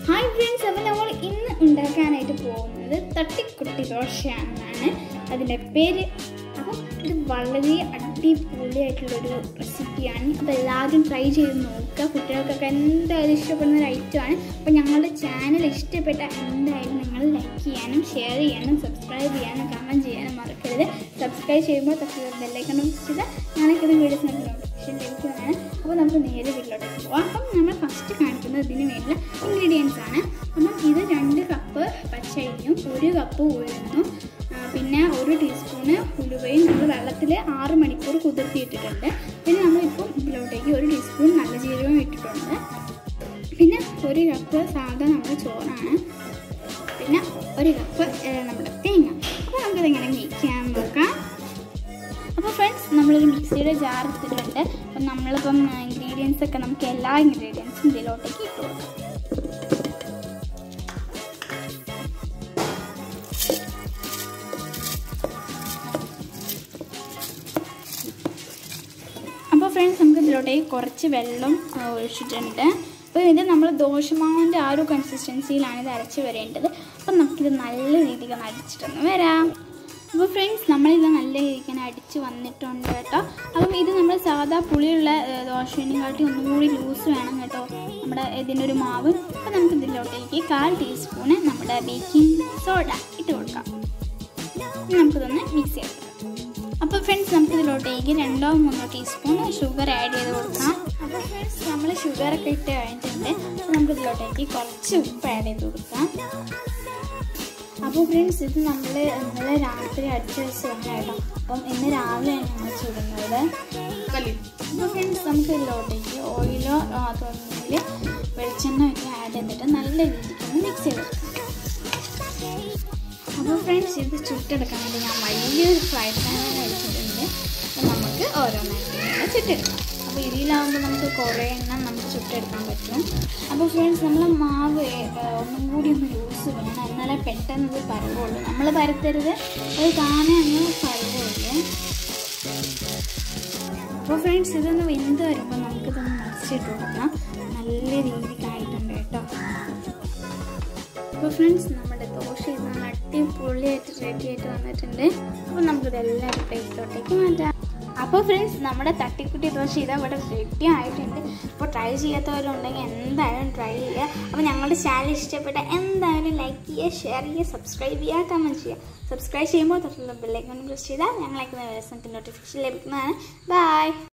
Hi friends, അപ്പോൾ നമ്മൾ ഇന്ന് ഉണ്ടാക്കാനായിട്ട് പോകുന്നത് തട്ടിക്കുട്ടി ദോശയാണ് അതിൻ്റെ പേര്. അപ്പം ഇത് വളരെ അടിപൊളിയായിട്ടുള്ളൊരു റെസിപ്പിയാണ്. അപ്പോൾ എല്ലാവരും ട്രൈ ചെയ്ത് നോക്കുക. കുട്ടികൾക്കൊക്കെ എന്തായാലും ഇഷ്ടപ്പെടുന്ന ഒരു ഐറ്റമാണ്. അപ്പോൾ ഞങ്ങളുടെ ചാനൽ ഇഷ്ടപ്പെട്ട എന്തായാലും നിങ്ങൾ ലൈക്ക് ചെയ്യാനും ഷെയർ ചെയ്യാനും സബ്സ്ക്രൈബ് ചെയ്യാനും കമൻറ്റ് ചെയ്യാനും മറക്കരുത്. സബ്സ്ക്രൈബ് ചെയ്യുമ്പോൾ തൊട്ടുള്ള ബെല്ലൈക്കൺ പ്രസ് ചെയ്താൽ ഞങ്ങൾക്കിത് വീഡിയോസ് നോട്ടിഫിക്കേഷൻ ലഭിക്കുന്നതാണ്. അപ്പോൾ നമുക്ക് നേരെ വീട്ടിലോട്ട് പോകാം. അപ്പം നമ്മൾ ഫസ്റ്റ് കാണിക്കുന്നത് ഇതിന് വേണ്ടിയുള്ള ഇൻഗ്രീഡിയൻസ് ആണ്. അപ്പം ഇത് 2 കപ്പ് പച്ചരിയും 1 കപ്പ് ഉഴുന്നും പിന്നെ 1 ടീസ്പൂണ് ഉലുവയും നമ്മൾ വെള്ളത്തിൽ 6 മണിക്കൂർ കുതിർത്തിയിട്ടിട്ടുണ്ട്. പിന്നെ നമ്മളിപ്പം ഇതിലോട്ടേക്ക് 1 ടീസ്പൂൺ നല്ല ജീരകവും ഇട്ടിട്ടുണ്ട്. പിന്നെ 1 കപ്പ് സാധാ നമ്മുടെ ചോറാണ്. പിന്നെ 1 കപ്പ് നമ്മുടെ തേങ്ങ. അപ്പോൾ നമുക്കിതെങ്ങനെ മേക്ക് ചെയ്യാൻ നോക്കാം. അപ്പോൾ ഫ്രണ്ട്സ്, നമ്മളൊരു മിക്സിയുടെ ജാർ എടുത്തിട്ടുണ്ട്. അപ്പം നമ്മളിപ്പം ഇൻഗ്രീഡിയൻസ് ഒക്കെ നമുക്ക് എല്ലാ ഇൻഗ്രീഡിയൻസും ഇതിലോട്ടേക്ക് ഇട്ട് കൊടുക്കാം. അപ്പോൾ ഫ്രണ്ട്സ്, നമുക്ക് ഇതിലോട്ടേക്ക് കുറച്ച് വെള്ളം ഒഴിച്ചിട്ടുണ്ട്. അപ്പോൾ ഇത് നമ്മൾ ദോശമാവിൻ്റെ ആ ഒരു കൺസിസ്റ്റൻസിയിലാണ് ഇത് അരച്ച് വരേണ്ടത്. അപ്പം നമുക്കിത് നല്ല രീതിക്ക് അടിച്ചിട്ടൊന്ന് വരാം. അപ്പോൾ ഫ്രണ്ട്സ്, നമ്മളിത് നല്ല രീതിക്ക് അടിച്ച് വന്നിട്ടുണ്ട് കേട്ടോ. അപ്പം ഇത് നമ്മൾ സാധാ പുളിയുള്ള ദോശേനെക്കാട്ടി ഒന്നുകൂടി ലൂസ് വേണം കേട്ടോ നമ്മുടെ ഇതിൻ്റെ ഒരു മാവ്. അപ്പോൾ നമുക്ക് ഇതിലോട്ടേക്ക് 1/4 ടീസ്പൂണ് നമ്മുടെ ബേക്കിംഗ് സോഡ ഇട്ട് കൊടുക്കാം. നമുക്കിതൊന്ന് മിക്സ് ചെയ്യാം. അപ്പോൾ ഫ്രണ്ട്സ്, നമുക്കിതിലോട്ടേക്ക് 2-3 ടീസ്പൂൺ ഷുഗർ ആഡ് ചെയ്ത് കൊടുക്കാം. അപ്പോൾ ഫ്രണ്ട്സ്, നമ്മൾ ഷുഗറൊക്കെ ഇട്ട് കഴിഞ്ഞിട്ടുണ്ട്. അപ്പോൾ നമുക്കിതിലോട്ടേക്ക് കുറച്ച് ഉപ്പ് ആഡ് ചെയ്ത് കൊടുക്കാം. അപ്പോൾ ഫ്രണ്ട്സ്, ഇത് നമ്മൾ ഇന്നലെ രാത്രി അടിച്ച് വെച്ചാണ് കേട്ടോ. അപ്പം ഇന്ന് രാവിലെയാണ് നമ്മൾ ചുടുന്നത്. അപ്പോൾ ഫ്രണ്ട്സ്, നമുക്ക് ഇതിലോട്ടേക്ക് ഓയിലോ അതൊന്നുമില്ല വെളിച്ചെണ്ണ ഒക്കെ ആഡ് ചെയ്തിട്ട് നല്ല രീതിക്കൊന്ന് മിക്സ് ചെയ്തെടുക്കാം. അപ്പോൾ ഫ്രണ്ട്സ്, ഇത് ചുട്ടെടുക്കാൻ വേണ്ടി ഞാൻ വലിയൊരു ഫ്രൈ പാൻ വെച്ചിട്ടുണ്ട്. അപ്പോൾ നമുക്ക് ഓരോന്നായിട്ട് ചുട്ടെടുക്കാം. അപ്പോൾ ഇതിലാവുമ്പോൾ നമുക്ക് കുറേ എണ്ണം നമുക്ക് ചുട്ടെടുക്കാൻ പറ്റും. അപ്പോൾ ഫ്രണ്ട്സ്, നമ്മൾ മാവ് ഒന്നും കൂടി ഒന്ന് ലൂസ് വേണം, എന്നാലേ പെട്ടെന്ന് ഇത് പരവുള്ളൂ. നമ്മൾ പരത്തരുത്, അത് താനേ അങ്ങ് പരവുള്ളൂ. അപ്പോൾ ഫ്രണ്ട്സ്, ഇതൊന്ന് വെന്ത് വരുമ്പോൾ നമുക്കിതൊന്ന് മറിച്ചിട്ട് കൊടുക്കാം. നല്ല രീതിക്കായിട്ടുണ്ട് കേട്ടോ. അപ്പോൾ ഫ്രണ്ട്സ്, നമ്മുടെ ദോശ ഇത് അടിപൊളിയായിട്ട് റെഡിയായിട്ട് വന്നിട്ടുണ്ട്. അപ്പോൾ നമുക്കിതെല്ലാം ഒരു പ്ലേറ്റിലോട്ടേക്ക് മാറ്റാം. അപ്പോൾ ഫ്രണ്ട്സ്, നമ്മുടെ തട്ടിക്കുട്ടി ദോശ ഇതവിടെ റെഡി ആയിട്ടുണ്ട്. അപ്പോൾ ട്രൈ ചെയ്യാത്തവരുണ്ടെങ്കിൽ എന്തായാലും ട്രൈ ചെയ്യുക. അപ്പോൾ ഞങ്ങളുടെ ചാനൽ ഇഷ്ടപ്പെട്ട എന്തായാലും ലൈക്ക് ചെയ്യുക, ഷെയർ ചെയ്യുക, സബ്സ്ക്രൈബ് ചെയ്യുക, കമൻറ്റ് ചെയ്യുക. സബ്സ്ക്രൈബ് ചെയ്യുമ്പോൾ തൊട്ടുള്ള ബെല്ലൈക്കൺ പ്രസ് ചെയ്താൽ ഞങ്ങളയക്കുന്ന വീഡിയോസിൻ്റെ നോട്ടിഫിക്കേഷൻ ലഭിക്കുന്നതാണ്. ബൈ.